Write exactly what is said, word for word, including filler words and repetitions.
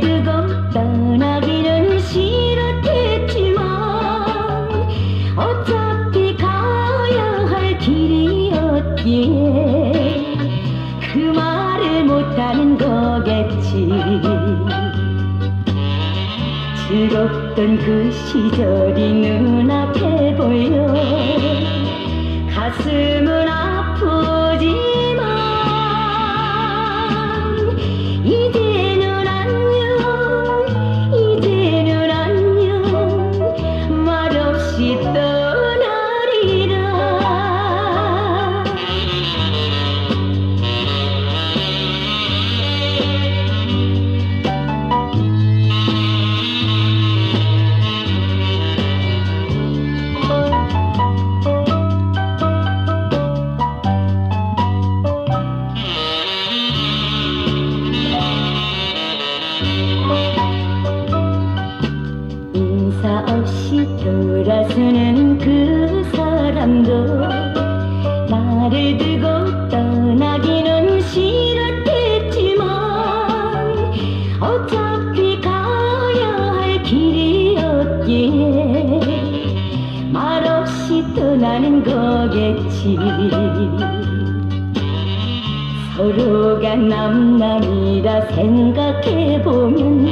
두고 떠나기는 싫었겠지만 어차피 가야 할 길이었기에 그 말을 못하는 거겠지. 즐겁던 그 시절이 눈앞에 보여 가슴은 아프지만 이제는 안녕, 이제는 안녕, 말없이 떠나리라. 인사 없이 돌아서는 그 사람도 나를 두고 떠나기는 싫었겠지만 어차피 가야 할 길이었기에 말없이 떠나는 거겠지. 서로가 남남이라 생각해보면